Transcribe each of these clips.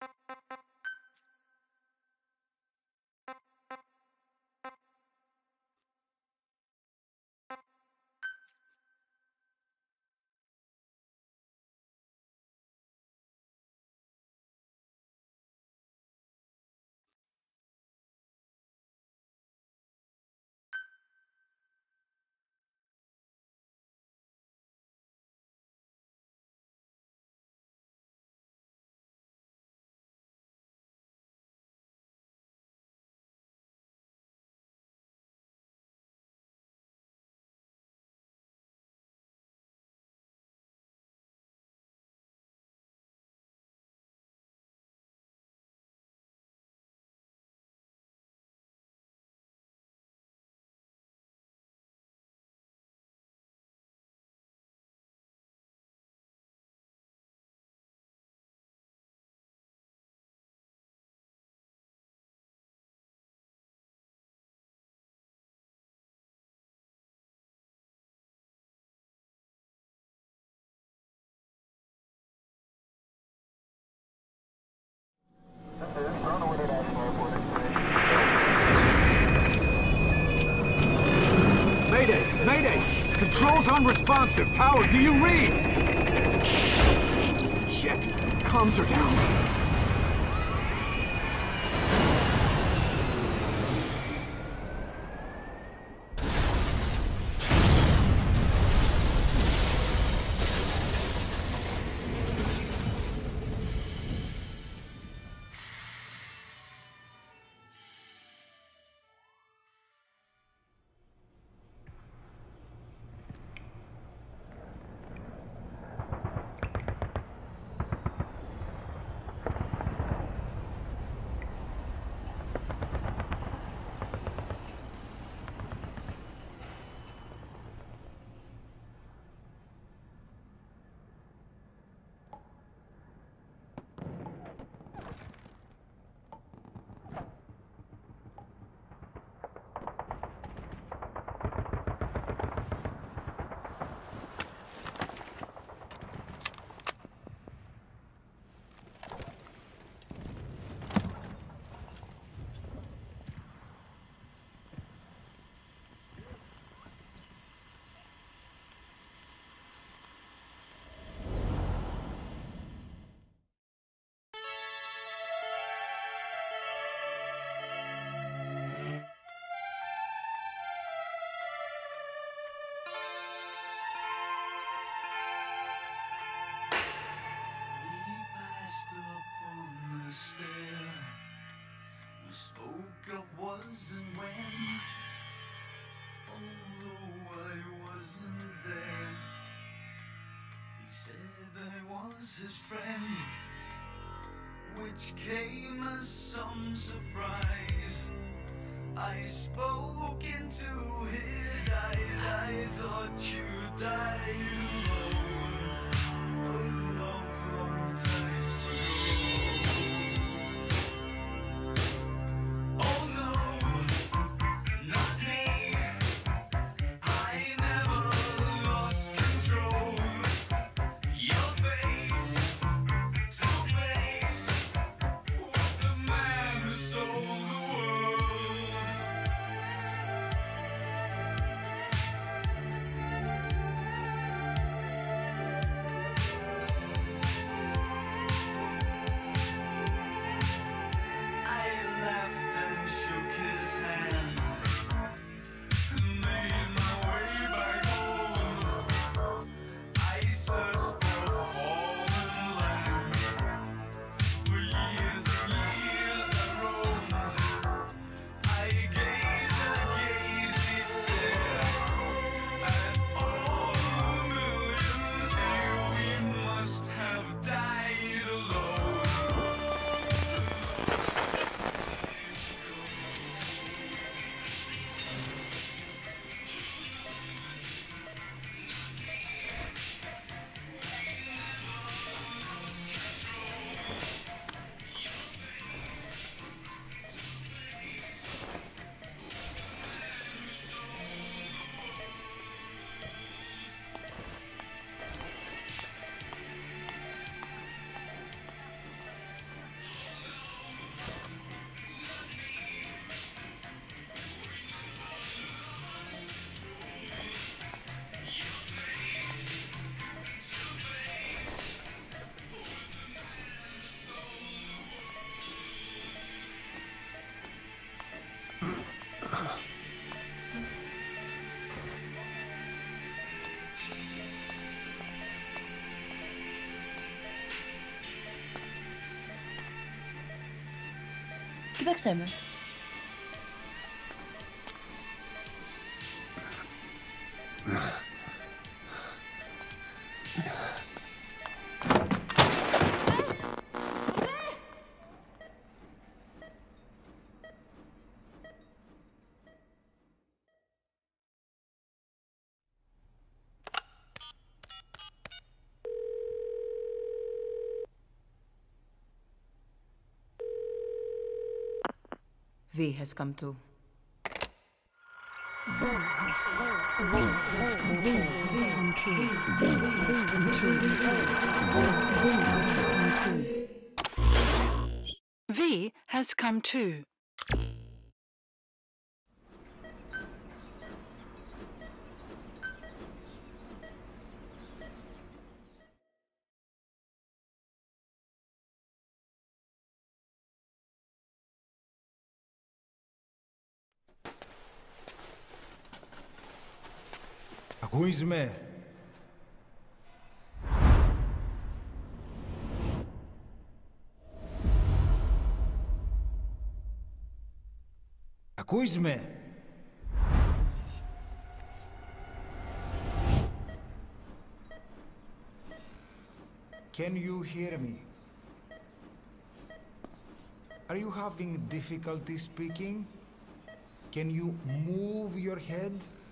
Mayday! Mayday! Controls unresponsive. Tower, do you read? Shit. Comms are down. We spoke of was and when, although I wasn't there. He said I was his friend, which came as some surprise. I spoke into his eyes. I thought you died alone a long, long time ago. Oh no, not me. I never lost control. Your face to face with the man who sold the world. Κοίταξέ με. V has come too. V has come too. Ακούεις με? Ακούεις με? Can you hear me? Are you having difficulty speaking? Can you move your head?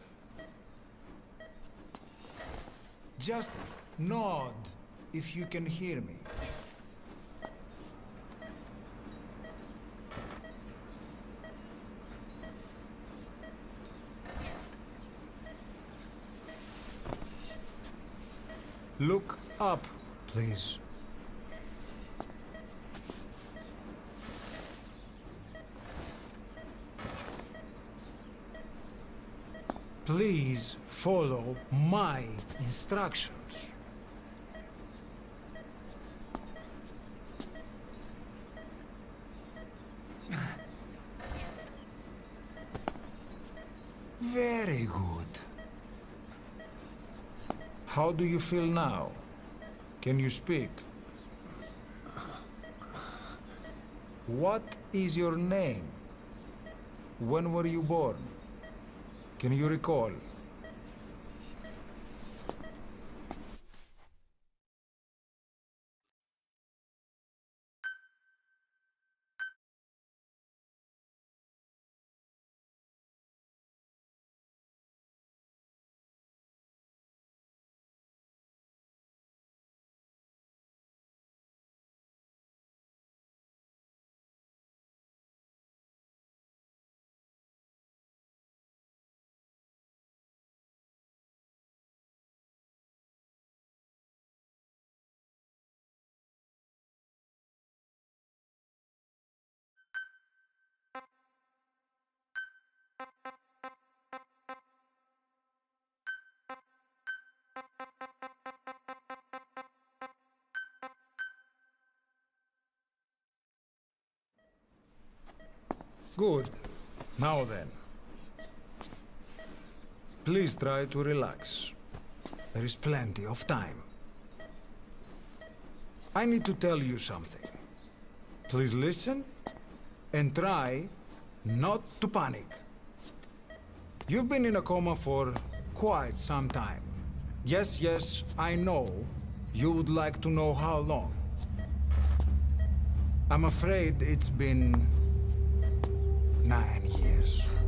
Just nod if you can hear me. Look up, please. Please follow my instructions. Very good. How do you feel now? Can you speak? What is your name? When were you born? Can you recall? Good. Now then. Please try to relax. There is plenty of time. I need to tell you something. Please listen and try not to panic. You've been in a coma for quite some time. Yes, I know you would like to know how long. I'm afraid it's been 9 years.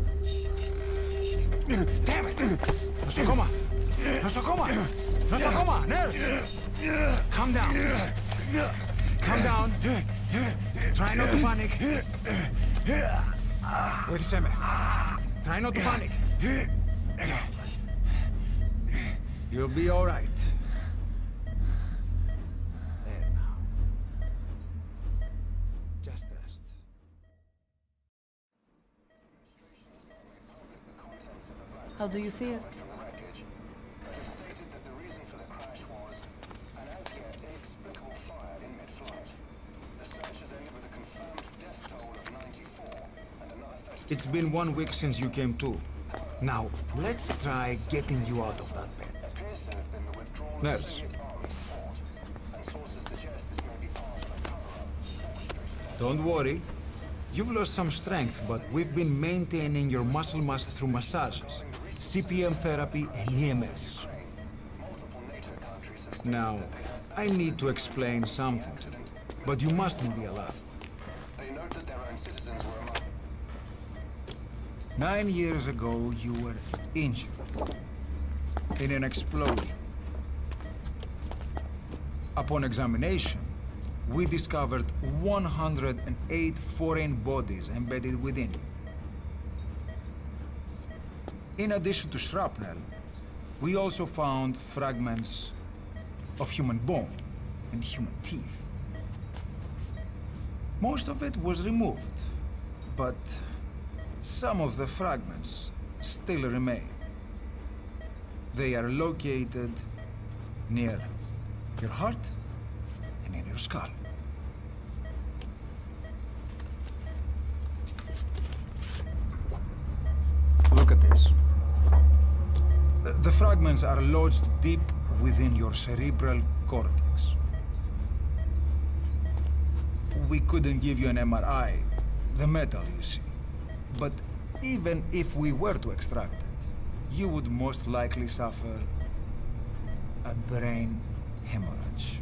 Damn it! Nosocoma! Nosocoma! Nosocoma! Nurse! Calm down. Calm down. Try not to panic. Βοήθησέ με. Try not to panic. You'll be all right. There now. Just rest. How do you feel? It's been 1 week since you came to. Now, let's try getting you out of that bed. Nurse. Don't worry. You've lost some strength, but we've been maintaining your muscle mass through massages, CPM therapy, and EMS. Now, I need to explain something to you, but you mustn't be alarmed. 9 years ago, you were injured in an explosion. Upon examination, we discovered 108 foreign bodies embedded within you. In addition to shrapnel, we also found fragments of human bone and human teeth. Most of it was removed, but some of the fragments still remain. They are located near your heart and in your skull. Look at this. The fragments are lodged deep within your cerebral cortex. We couldn't give you an MRI, the metal, you see. But even if we were to extract it, you would most likely suffer a brain hemorrhage.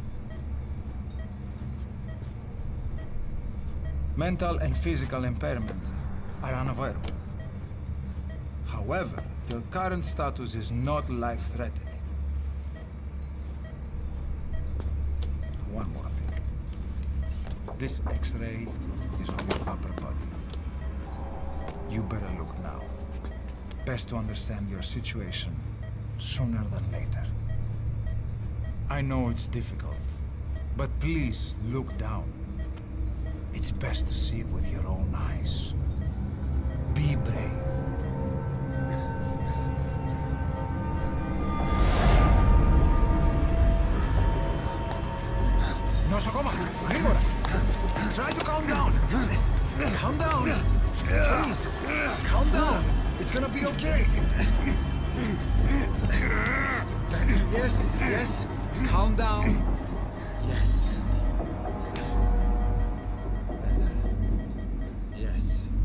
Mental and physical impairment are unavoidable. However, your current status is not life-threatening. One more thing. This X-ray is on your upper body. You better look now. Best to understand your situation sooner than later. I know it's difficult, but please look down. It's best to see with your own eyes. Be brave. Nosokoma, γρήγορα. Try to calm down. Calm down. Please, calm down. It's gonna be okay. Yes, yes. Calm down. Yes. Yes.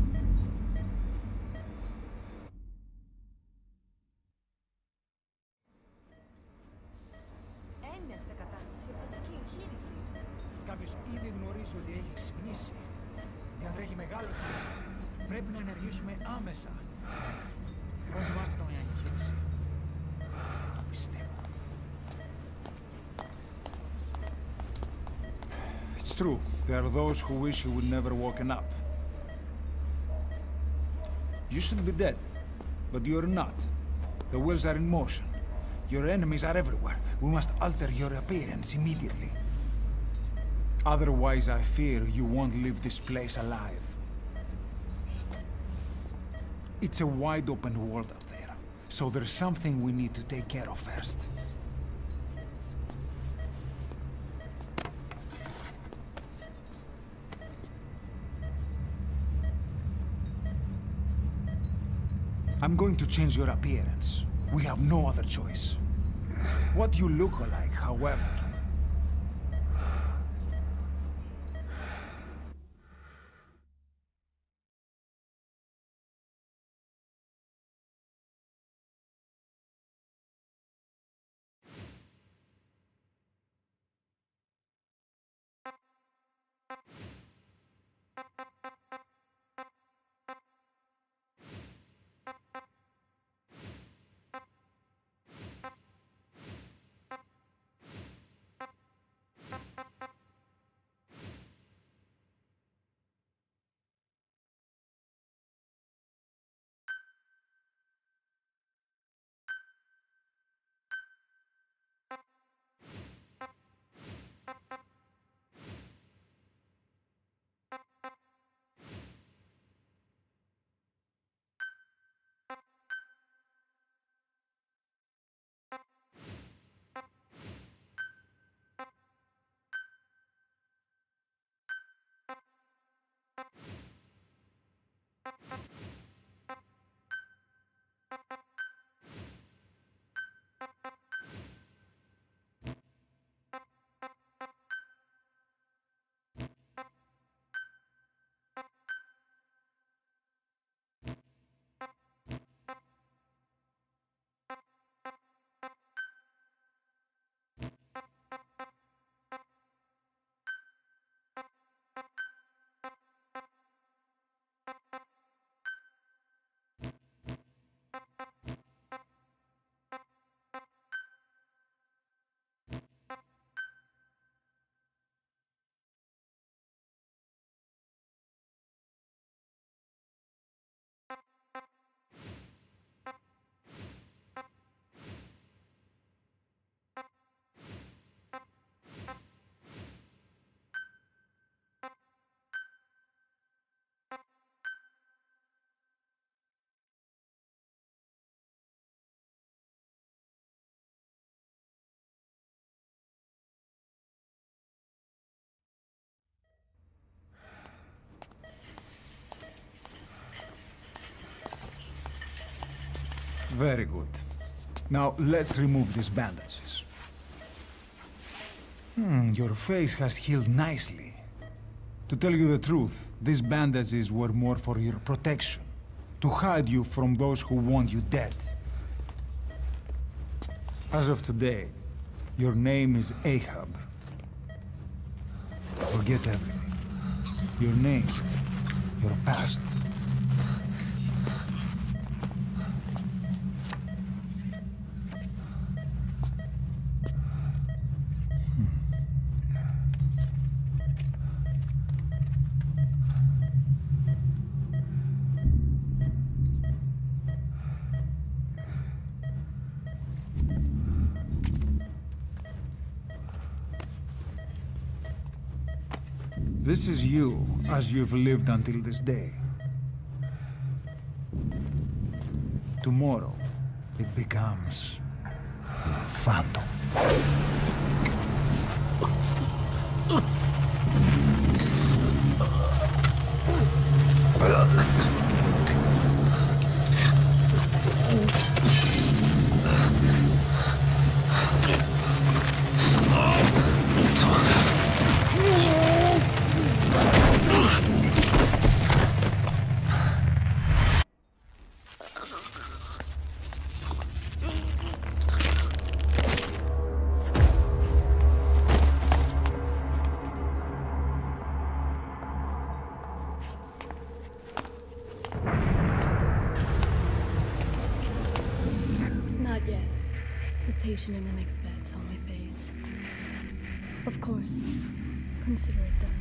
Έμεινε σε κατάσταση επαστική εγχείρηση. Κάποιος ήδη γνωρίζει ότι έχει ξυπνήσει. Διατρέχει μεγάλο κίνδυνο. Πρέπει να ενεργήσουμε άμεσα. Προετοιμάστε τον για εγχείρηση. Το πιστεύω. It's true. There are those who wish you would never woken up. You should be dead, but you're not. The wheels are in motion. Your enemies are everywhere. We must alter your appearance immediately. Otherwise, I fear you won't leave this place alive. It's a wide open world up there, so there's something we need to take care of first. I'm going to change your appearance. We have no other choice. What you look like, however, Very good. Now, let's remove these bandages. Your face has healed nicely. To tell you the truth, these bandages were more for your protection, to hide you from those who want you dead. As of today, your name is Ahab. Forget everything. Your name, your past. This is you, as you've lived until this day. Tomorrow, it becomes Phantom. Not yet. The patient in the next bed saw my face. Of course. Consider it done.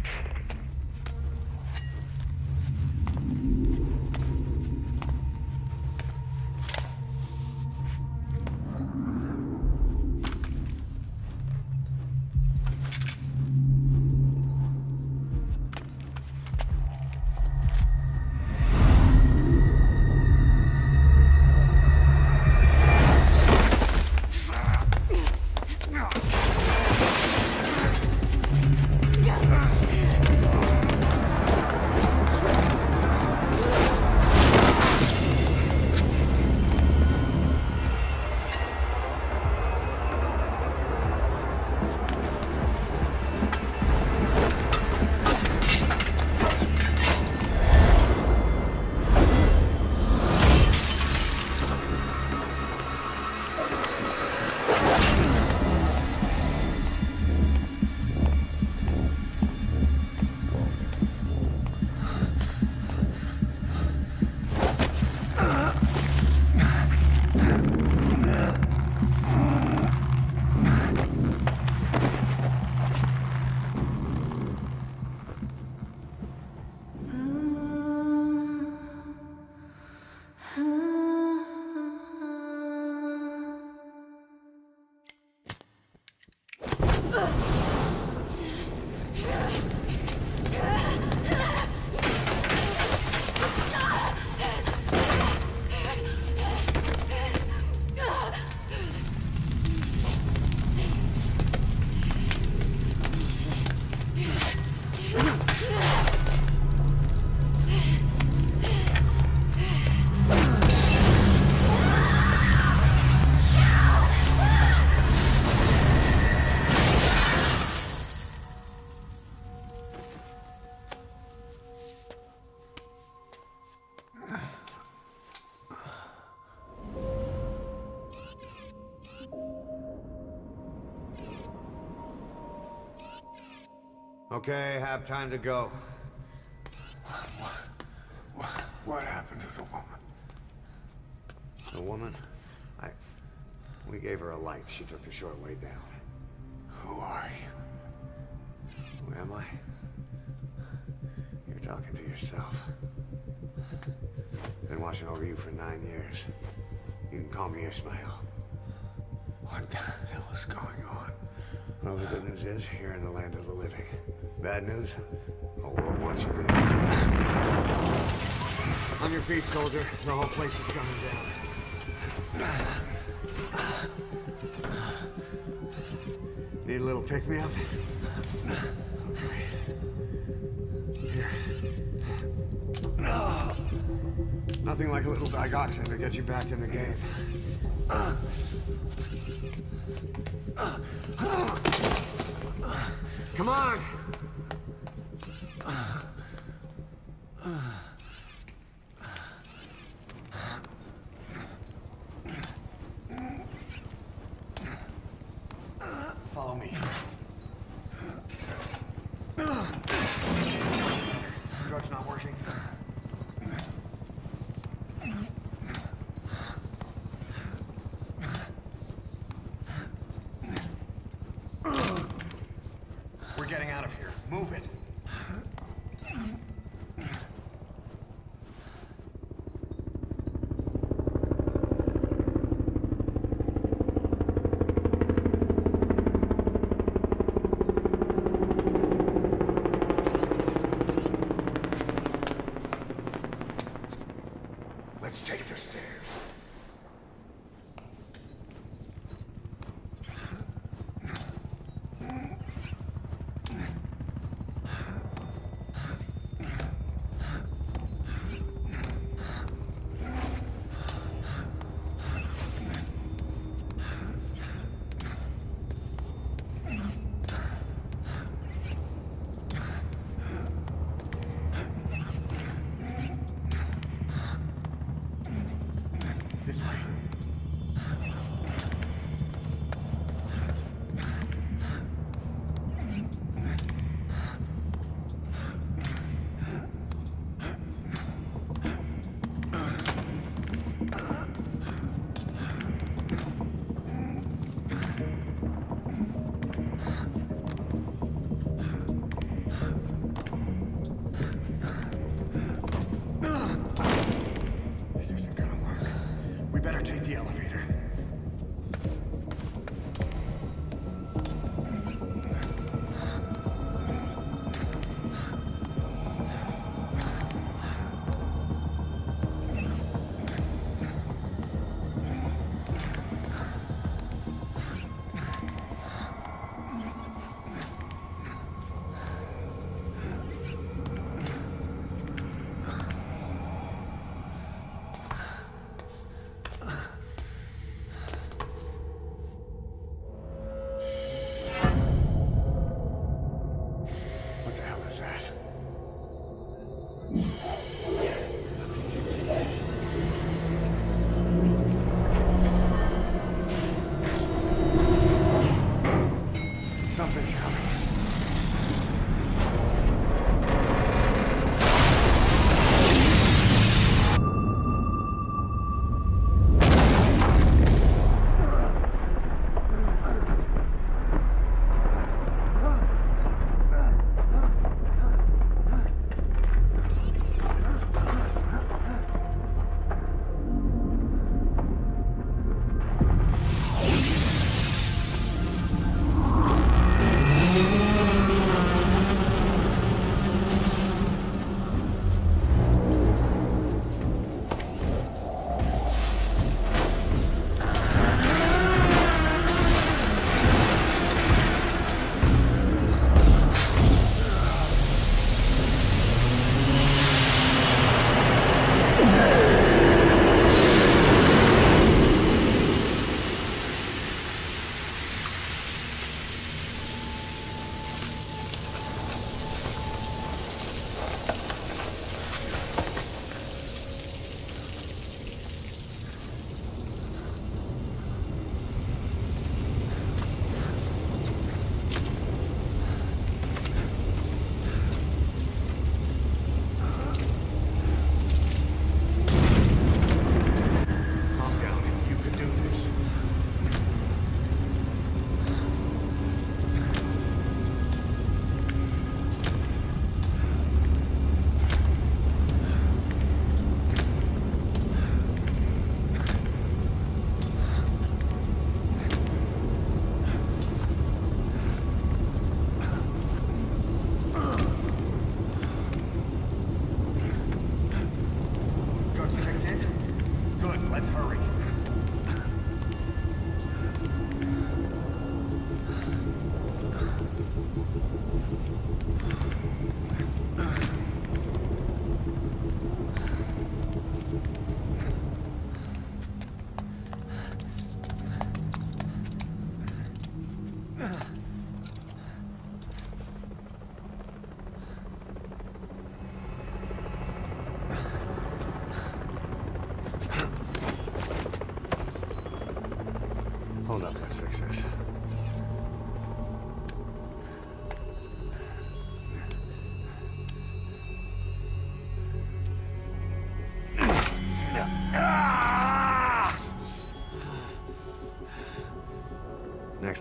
Okay, have time to go. What happened to the woman? The woman? We gave her a light. She took the short way down. Who are you? Who am I? You're talking to yourself. Been watching over you for 9 years. You can call me Ismael. What the hell is going on? Well, the good news is, you're in the land of the living. Bad news? The whole world wants you dead. On your feet, soldier. The whole place is coming down. Need a little pick-me-up? Okay. Here. Nothing like a little digoxin to get you back in the game. Come on! Follow me. Drug's not working. We're getting out of here. Move it. Let's take the stairs. This way. This isn't gonna work. We better take the elevator. What the hell is that? Something's coming.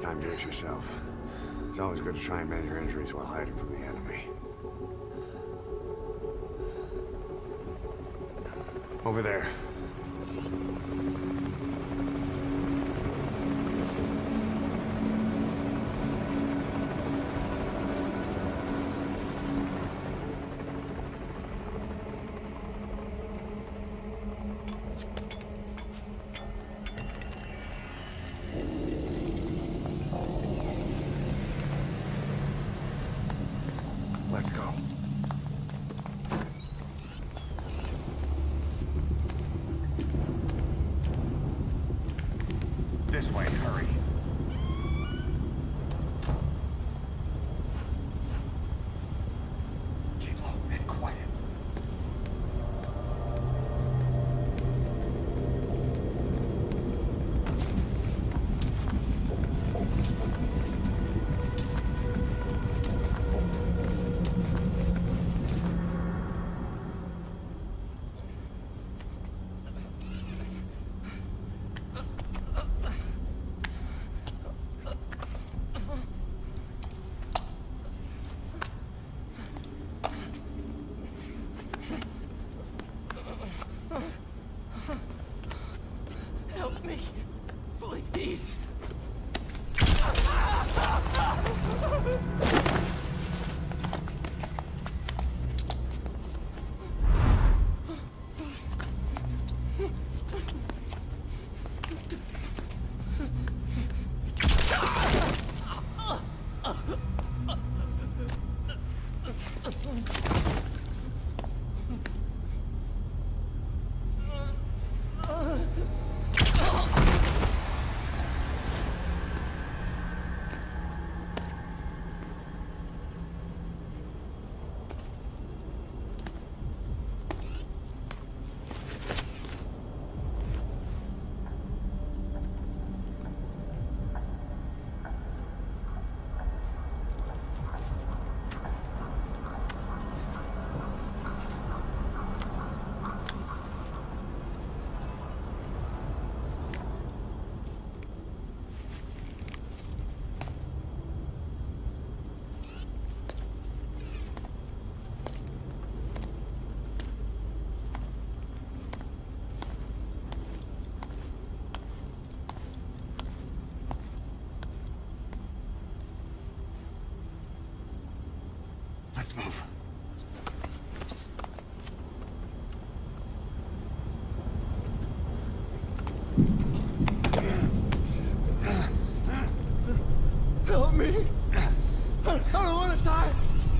time, do it yourself. It's always good to try and mend your injuries while hiding from the enemy. Over there. Let's go. This way, hurry. Keep low and quiet. Help me, please. Let's move. Help me! I don't want to die!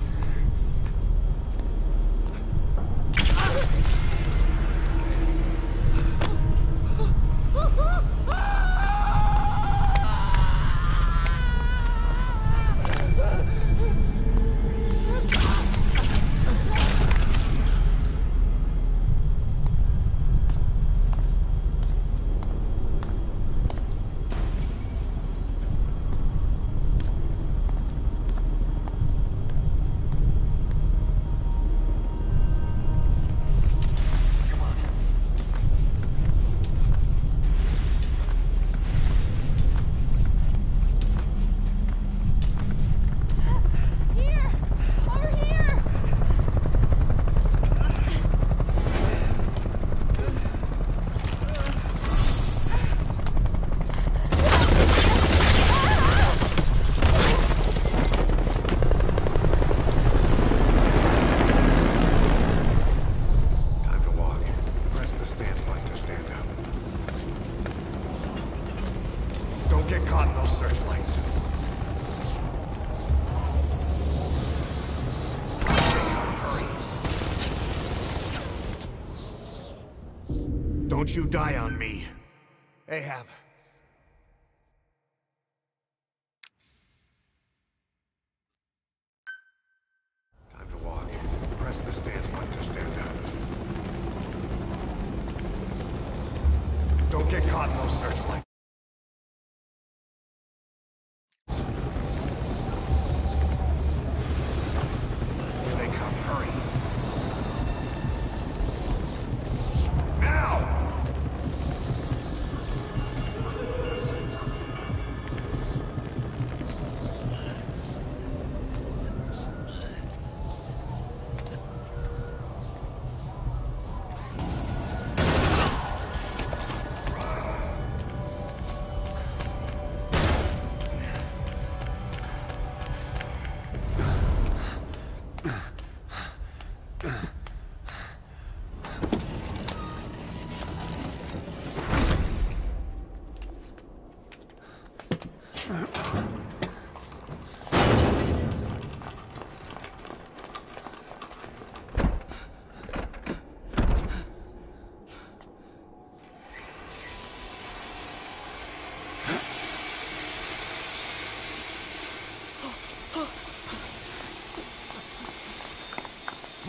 Get caught in those searchlights. Hurry. Don't you die on me, Ahab. Time to walk. Press the stance button to stand up. Don't get caught in those searchlights.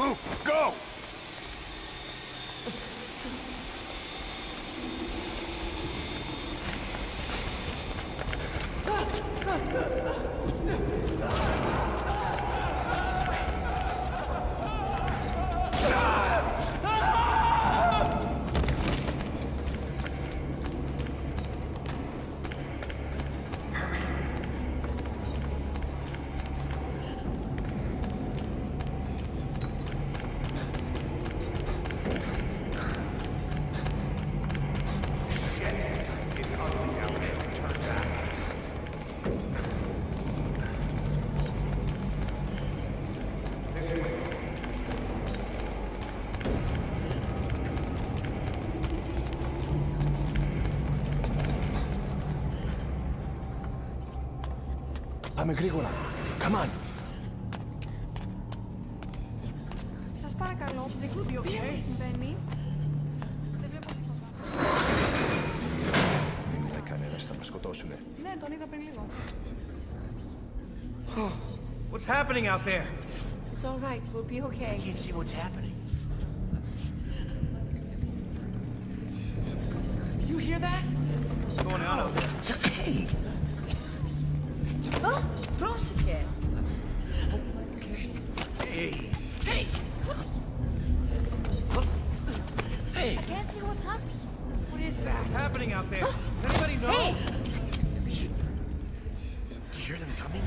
Move! Go! Πάμε γρήγορα. Come on. Σας παρακαλώ, είστε κλούδι, οκ? Τι συμβαίνει? Δεν βλέπω τίποτα. Δεν είδα κανένας, θα μας σκοτώσουνε. Ναι, τον είδα πριν λίγο. What's happening out there? It's all right, we'll be okay. I can't see what's happening. Did you hear that? What's going on out there? It's okay. Oh, πρόσεχε. Hey! Hey! Hey! I can't see what's happening. What is that? What's happening out there? Does anybody know? Hey! We should... Do you hear them coming?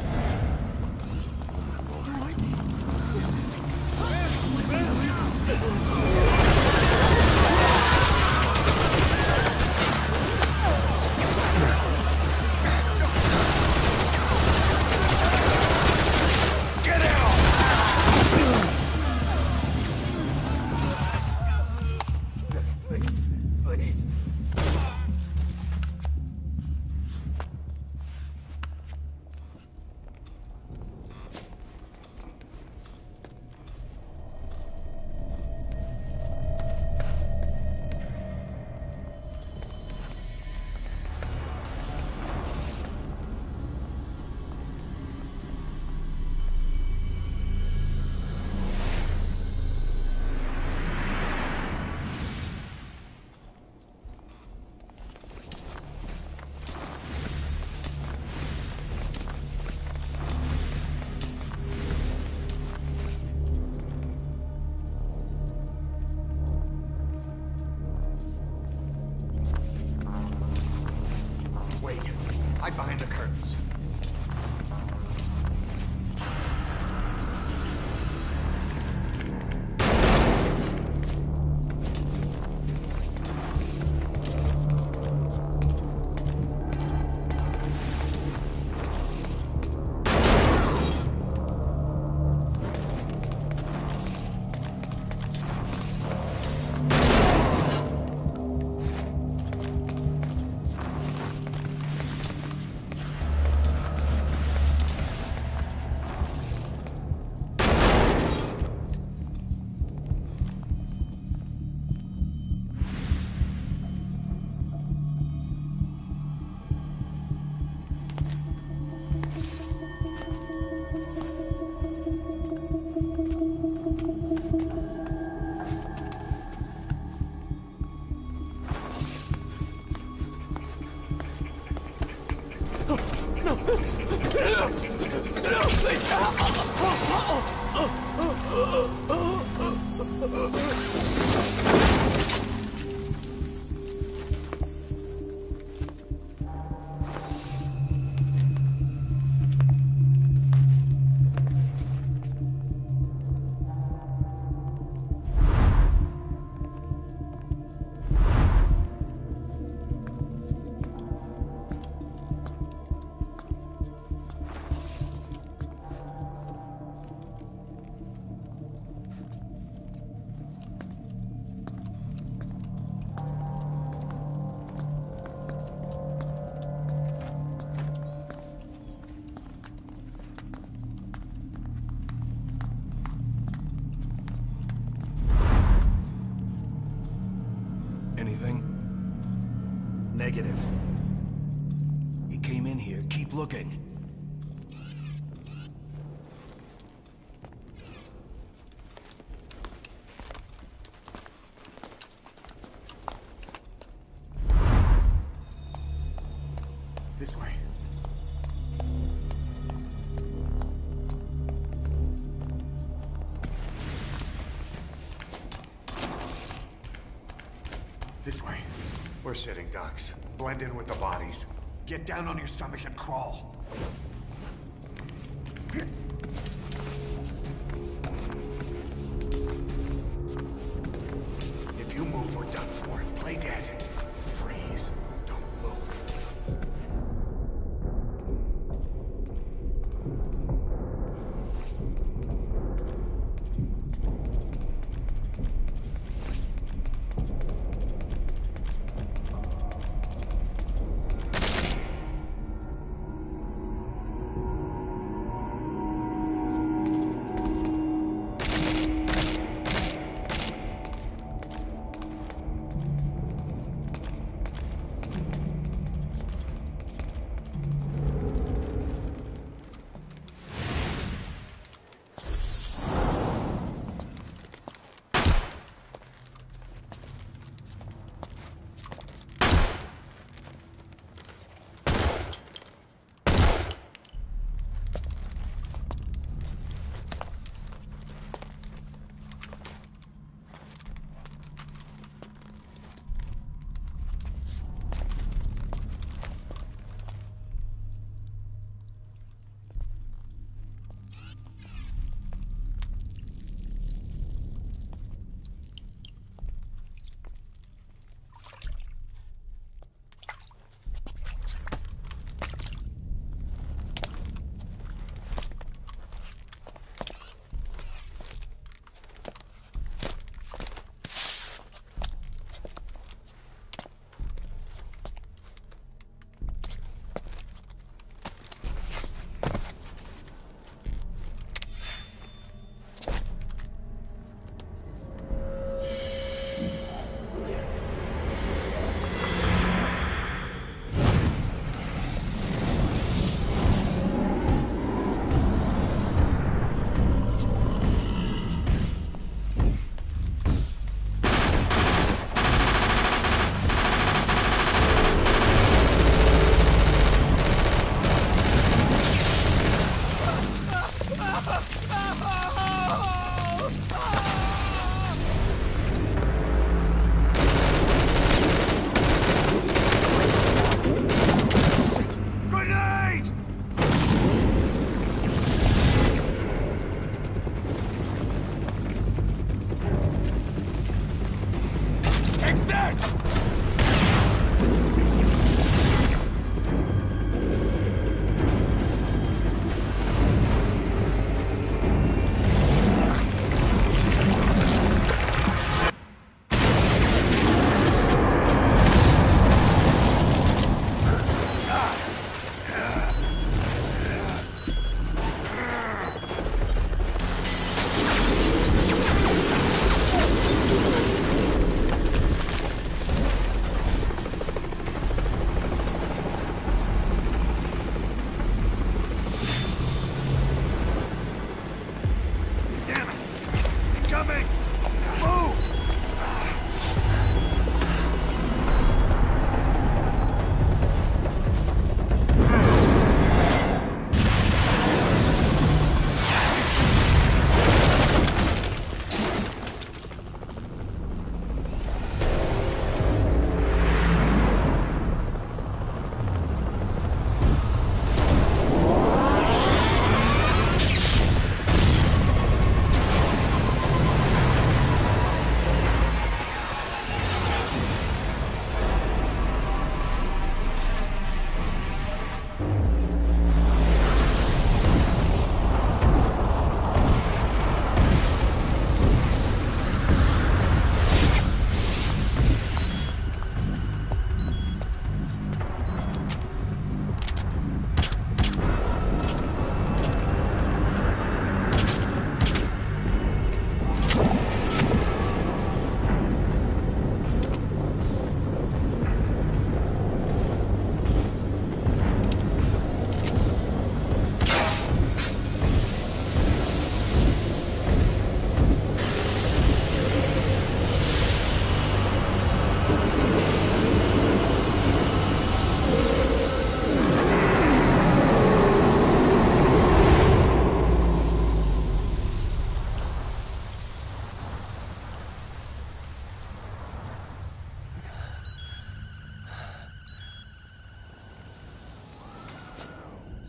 Wait. Hide behind the curtains. Anything? Negative. He came in here. Keep looking. This way. We're sitting ducks. Blend in with the bodies. Get down on your stomach and crawl. If you move, we're done for. Play dead. Freeze. Don't move.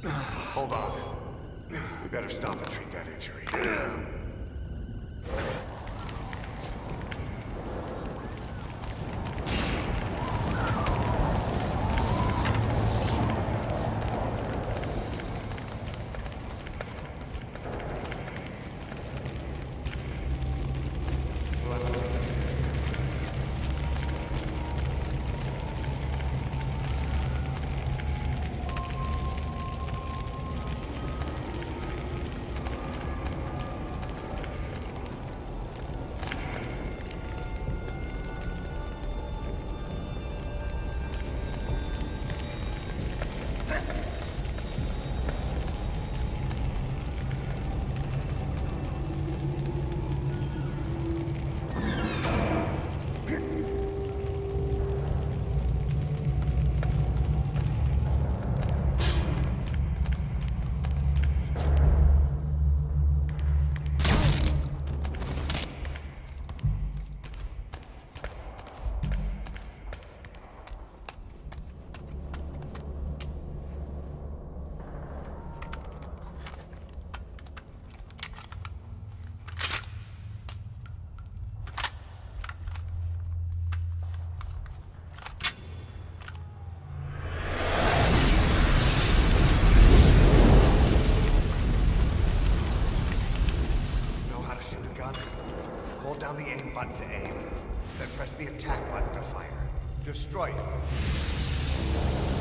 Hold on. We better stop and treat that injury. Hold down the aim button to aim, then press the attack button to fire. Destroy it.